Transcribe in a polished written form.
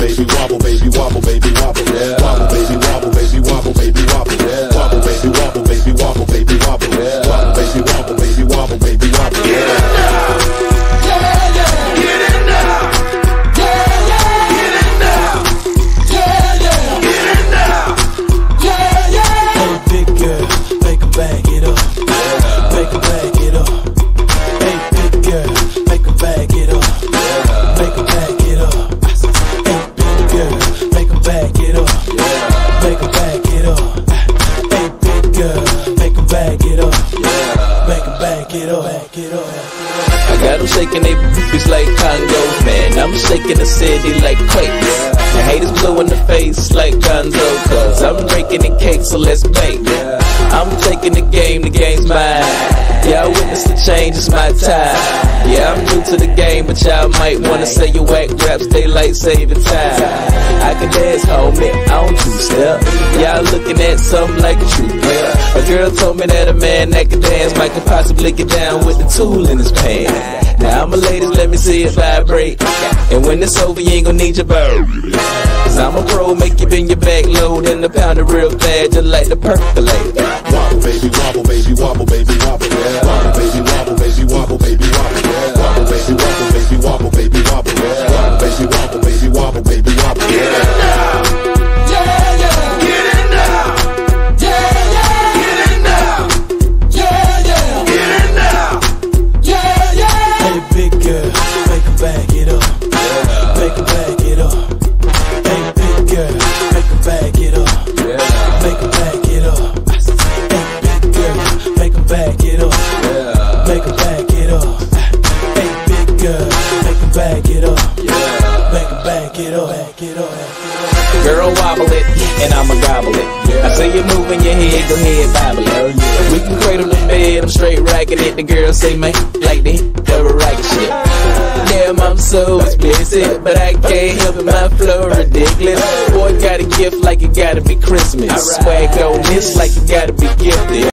baby, wobble, baby, wobble, baby, wobble, yeah. Wobble, baby, wobble, baby, wobble, baby, wobble, yeah. Wobble, baby, wobble, baby, wobble, baby, wobble, yeah. Wobble, baby, wobble, baby, wobble, baby, wobble, yeah. I got them shaking they boobies like Congo, man. I'm shaking the city like quakes. The haters blue in the face like Gonzo, cause I'm breaking the cake, so let's bake. I'm taking the game's mine. Yeah, I witnessed the change, it's my time. Yeah, I'm new to the game, but y'all might wanna say you whack raps, daylight saving time. I can dance, homie, I don't two-step. Y'all looking at something like a true player. A girl told me that a man that can dance might could possibly get down with the tool in his pants. Now I'm a ladies, let me see it vibrate. And when it's over, you ain't gon' need your bird. Cause I'm a pro, make you bend your back low, then the pound it real bad, just like the percolate. Wobble, baby, wobble, baby, wobble, baby, wobble, yeah. Wobble, baby, wobble, baby, wobble, baby, wobble, yeah. Wobble, baby, wobble, baby, wobble, baby, wobble, yeah. Wobble, baby, wobble, baby, wobble, baby, wobble, yeah. Girl, wobble it, and I'ma gobble it. I see you moving your head, go ahead, bobble it. We can cradle the bed, I'm straight racking it. The girl say, man, like the racket shit. Damn, I'm so explicit, but I can't help it, my flow ridiculous. Boy, got a gift like it gotta be Christmas. Swag on this like it gotta be gifted.